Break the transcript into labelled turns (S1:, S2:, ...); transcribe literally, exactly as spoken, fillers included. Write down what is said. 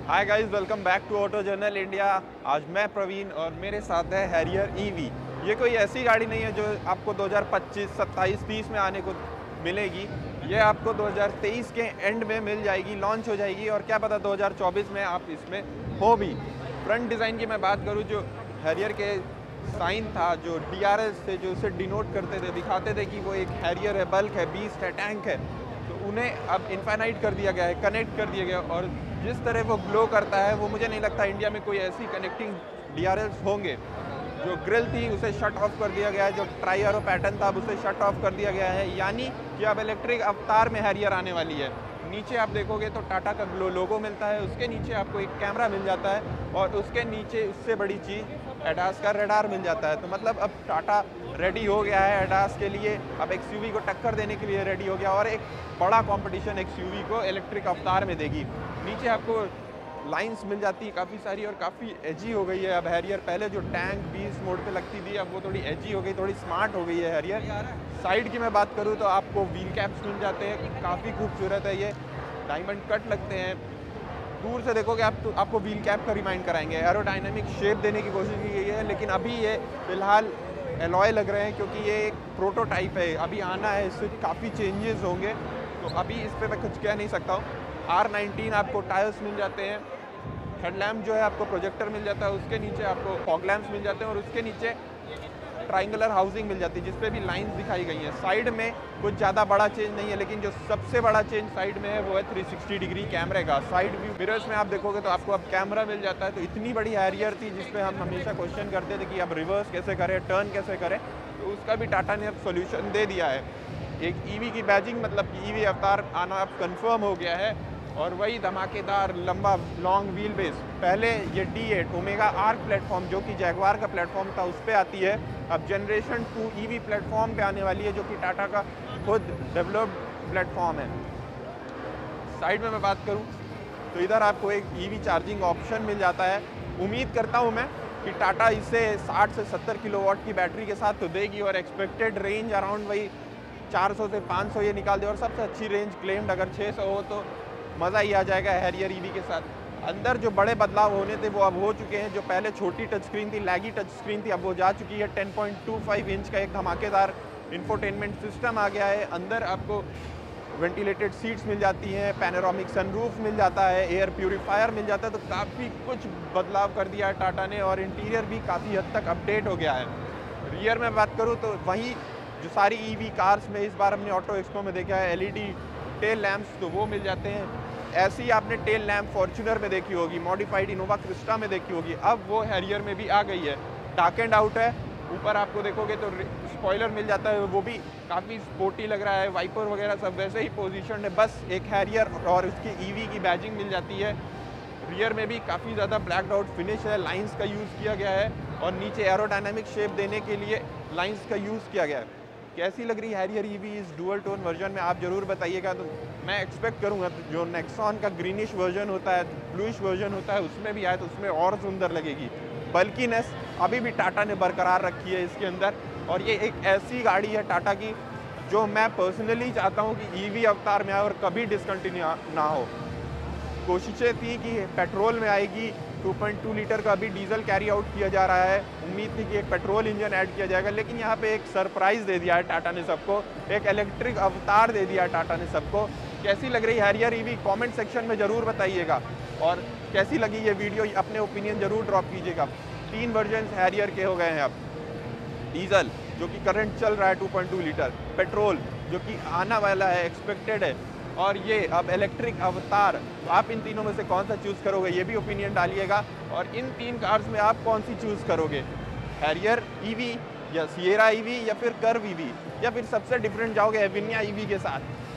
S1: Hi guys, welcome back to Auto Journal India. आज मैं प्रवीण और मेरे साथ है हैरियर ईवी। ये कोई ऐसी गाड़ी नहीं है जो आपको दो हज़ार पच्चीस, सत्ताईस, तीस में आने को मिलेगी। ये आपको दो हज़ार तेईस के एंड में मिल जाएगी, लॉन्च हो जाएगी और क्या पता दो हज़ार चौबीस में आप इसमें हो भी। फ्रंट डिज़ाइन की मैं बात करूँ, जो हैरियर के साइन था, जो डी आर एस थे, जो उसे डिनोट करते थे, दिखाते थे कि वो एक हैरियर है, बल्क है, बीस्ट है, टैंक है, तो उन्हें अब इन्फाइनाइट कर दिया गया है, कनेक्ट कर दिया गया। और जिस तरह वो ग्लो करता है, वो मुझे नहीं लगता इंडिया में कोई ऐसी कनेक्टिंग डी आर एल्स होंगे। जो ग्रिल थी उसे शट ऑफ कर दिया गया है, जो ट्राई एरो पैटर्न था उसे शट ऑफ कर दिया गया है, यानी कि अब इलेक्ट्रिक अवतार में हैरियर आने वाली है। नीचे आप देखोगे तो टाटा का ग्लो लोगो मिलता है, उसके नीचे आपको एक कैमरा मिल जाता है और उसके नीचे उससे बड़ी चीज़ एडास का रडार मिल जाता है। तो मतलब अब टाटा रेडी हो गया है एडास के लिए, अब एक्सयूवी को टक्कर देने के लिए रेडी हो गया और एक बड़ा कंपटीशन एक्सयूवी को इलेक्ट्रिक अवतार में देगी। नीचे आपको लाइंस मिल जाती है काफ़ी सारी और काफ़ी एजी हो गई है अब हैरियर। पहले जो टैंक बीस मोड पे लगती थी, अब वो थोड़ी एजी हो गई, थोड़ी स्मार्ट हो गई है हैरियर। साइड की मैं बात करूँ तो आपको व्हील कैप्स मिल जाते हैं, काफ़ी खूबसूरत है ये, डायमंड कट लगते हैं। दूर से देखोगे आप तो आपको व्हील कैप का रिमाइंड कराएंगे। एरोडायनेमिक शेप देने की कोशिश की गई है, लेकिन अभी ये फिलहाल एलॉय लग रहे हैं क्योंकि ये एक प्रोटोटाइप है, अभी आना है, इससे काफ़ी चेंजेस होंगे, तो अभी इस पर मैं कुछ कह नहीं सकता हूँ। आर नाइनटीन आपको टायर्स मिल जाते हैं, हेडलैम्प जो है आपको प्रोजेक्टर मिल जाता है, उसके नीचे आपको फॉग लैम्प्स मिल जाते हैं और उसके नीचे ट्राइंगुलर हाउसिंग मिल जाती है जिस पे भी लाइंस दिखाई गई हैं। साइड में कुछ ज़्यादा बड़ा चेंज नहीं है, लेकिन जो सबसे बड़ा चेंज साइड में है वो है तीन सौ साठ डिग्री कैमरे का। साइड व्यू मिरर्स में आप देखोगे तो आपको अब कैमरा मिल जाता है। तो इतनी बड़ी हैरियर थी जिसपे हम हमेशा क्वेश्चन करते थे कि अब रिवर्स कैसे करें, टर्न कैसे करें, तो उसका भी टाटा ने अब सोल्यूशन दे दिया है। एक ईवी की बैजिंग, मतलब कि ईवी अवतार आना अब कन्फर्म हो गया है और वही धमाकेदार लंबा लॉन्ग व्हील बेस। पहले ये D eight Omega Arc platform जो कि जैगवार का प्लेटफॉर्म था उस पर आती है, अब जनरेशन टू ईवी प्लेटफॉर्म पे आने वाली है जो कि टाटा का खुद डेवलप्ड प्लेटफॉर्म है। साइड में मैं बात करूं तो इधर आपको एक ईवी चार्जिंग ऑप्शन मिल जाता है। उम्मीद करता हूं मैं कि टाटा इसे साठ से सत्तर किलोवाट की बैटरी के साथ तो देगी और एक्सपेक्टेड रेंज अराउंड वही चार सौ से पाँच सौ ये निकाल दे, और सबसे अच्छी रेंज क्लेम्ड अगर छः सौ हो तो मज़ा ही आ जाएगा हैरियर ईवी के साथ। अंदर जो बड़े बदलाव होने थे वो अब हो चुके हैं। जो पहले छोटी टच स्क्रीन थी, लैगी टच स्क्रीन थी, अब वो जा चुकी है। Ten point two five inch का एक धमाकेदार इंफोटेनमेंट सिस्टम आ गया है। अंदर आपको वेंटिलेटेड सीट्स मिल जाती हैं, पैनोरामिक सनरूफ मिल जाता है, एयर प्यूरीफायर मिल जाता है। तो काफ़ी कुछ बदलाव कर दिया है टाटा ने और इंटीरियर भी काफ़ी हद तक अपडेट हो गया है। रियर में बात करूँ तो वहीं जो सारी ईवी कार्स में इस बार हमने ऑटो एक्सपो में देखा है, एलईडी टेल लैंप्स, तो वो मिल जाते हैं। ऐसी ही आपने टेल लैम्प फॉर्च्यूनर में देखी होगी, मॉडिफाइड इनोवा क्रिस्टा में देखी होगी, अब वो हैरियर में भी आ गई है। डार्क एंड आउट है, ऊपर आपको देखोगे तो स्पॉइलर मिल जाता है, वो भी काफ़ी स्पोर्टी लग रहा है। वाइपर वगैरह सब वैसे ही पोजीशन है, बस एक हैरियर और उसकी ईवी की बैजिंग मिल जाती है। रियर में भी काफ़ी ज़्यादा ब्लैक आउट फिनिश है, लाइंस का यूज़ किया गया है और नीचे एरोडायनामिक शेप देने के लिए लाइंस का यूज़ किया गया है। कैसी लग रही है हैरियर ईवी इस डुअल टोन वर्जन में, आप जरूर बताइएगा। तो मैं एक्सपेक्ट करूंगा जो नेक्सॉन का ग्रीनिश वर्जन होता है, ब्लूइश वर्जन होता है, उसमें भी आए तो उसमें और सुंदर लगेगी। बल्कीनेस अभी भी टाटा ने बरकरार रखी है इसके अंदर, और ये एक ऐसी गाड़ी है टाटा की जो मैं पर्सनली चाहता हूँ कि ईवी अवतार में आए और कभी डिसकंटिन्यू ना हो। कोशिशें थी कि पेट्रोल में आएगी, टू पॉइंट टू लीटर का अभी डीजल कैरी आउट किया जा रहा है, उम्मीद थी कि एक पेट्रोल इंजन ऐड किया जाएगा, लेकिन यहाँ पे एक सरप्राइज़ दे दिया है टाटा ने सबको, एक इलेक्ट्रिक अवतार दे दिया है टाटा ने सबको। कैसी लग रही है हैरियर ईवी, कमेंट सेक्शन में ज़रूर बताइएगा, और कैसी लगी ये वीडियो अपने ओपिनियन ज़रूर ड्रॉप कीजिएगा। तीन वर्जन हैरियर के हो गए हैं अब, डीजल जो कि करंट चल रहा है two point two litre, petrol जो कि आना वाला है, एक्सपेक्टेड है, और ये अब इलेक्ट्रिक अवतार। आप इन तीनों में से कौन सा चूज़ करोगे ये भी ओपिनियन डालिएगा, और इन तीन कार्स में आप कौन सी चूज़ करोगे, हैरियर ईवी या सिएरा ईवी या फिर कर्व ईवी, या फिर सबसे डिफरेंट जाओगे एविनिया ईवी के साथ।